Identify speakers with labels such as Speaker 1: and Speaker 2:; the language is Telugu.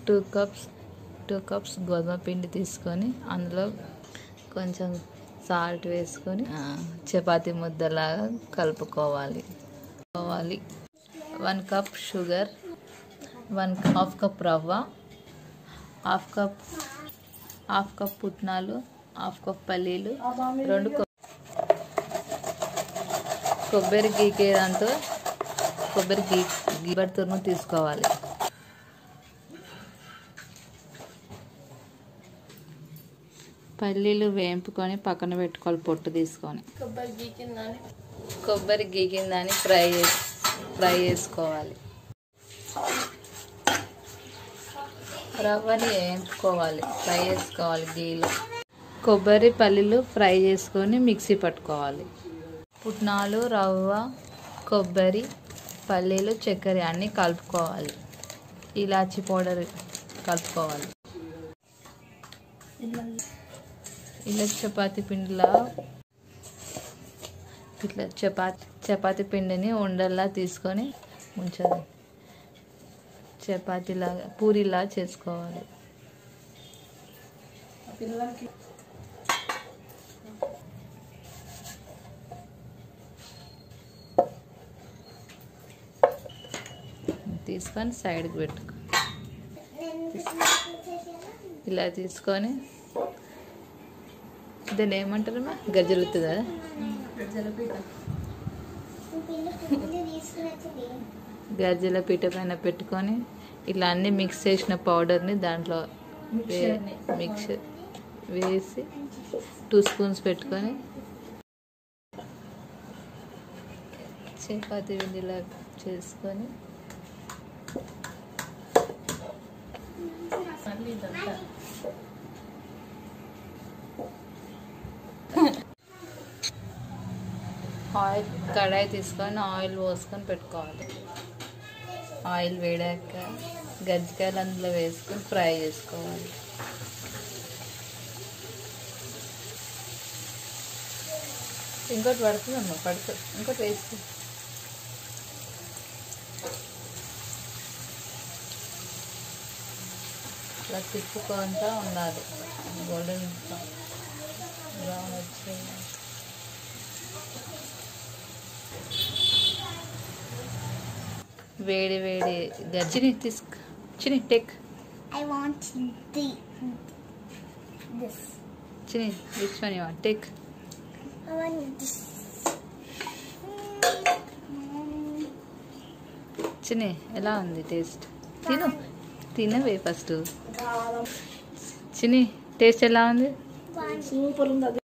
Speaker 1: 2 cups గోధుమ పిండి తీసుకొని అందులో కొంచెం సాల్ట్ వేసుకొని చపాతీ ముద్దలాగా కలుపుకోవాలి. 1 cup షుగర్, 1/2 cup రవ్వ, హాఫ్ కప్ పుట్నాలు, 1/2 cup పల్లీలు, 2 కొబ్బరి గీకేదాంతో కొబ్బరి తురుము తీసుకోవాలి. పల్లీలు వేంపుకొని పక్కన పెట్టుకోవాలి పొట్టు తీసుకొని. కొబ్బరి గీకిందని ఫ్రై చేసుకోవాలి. రవ్వని వేయించుకోవాలి, ఫ్రై చేసుకోవాలి గీలో. కొబ్బరి పల్లీలు ఫ్రై చేసుకొని మిక్సీ పట్టుకోవాలి. పుట్నాలు, రవ్వ, కొబ్బరి, పల్లీలు, చక్కెర అన్నీ కలుపుకోవాలి. ఇలాచీ పౌడర్ కలుపుకోవాలి. ఇలా చపాతీ పిండిలా ఇట్లా చపాతీ పిండిని ఉండల్లా తీసుకొని ఉంచాలి. చపాతీలాగా పూరిలా చేసుకోవాలి. తీసుకొని సైడ్కి పెట్టుకో. ఇలా తీసుకొని దీన్ని ఏమంటారు మా గజ్జలుతుంది కదా, గజ్జల పీట పైన పెట్టుకొని ఇలా అన్నీ మిక్స్ చేసిన పౌడర్ని దాంట్లో మిక్సర్ వేసి 2 స్పూన్స్ పెట్టుకొని చపాతీ పిండిలా చేసుకొని ఆయిల్ కడాయి తీసుకొని ఆయిల్ పోసుకొని పెట్టుకోవాలి. ఆయిల్ వేడాక గజ్జికాయలు అందులో వేసుకొని ఫ్రై చేసుకోవాలి. ఇంకోటి పడుతుందమ్మా, ఇంకోటి వేసి అలా తిప్పుకుంటూ ఉండాలి. గోల్డెన్ బ్రౌన్ వచ్చి వేడి గజ్జిని Chini take.
Speaker 2: I want this.
Speaker 1: Chini which one you want? Take.
Speaker 2: I want this.
Speaker 1: Chini ఎలా ఉంది టేస్ట్? తినవే ఫస్ట్. చిని టేస్ట్ ఎలా ఉంది?
Speaker 2: సూపర్ ఉంది.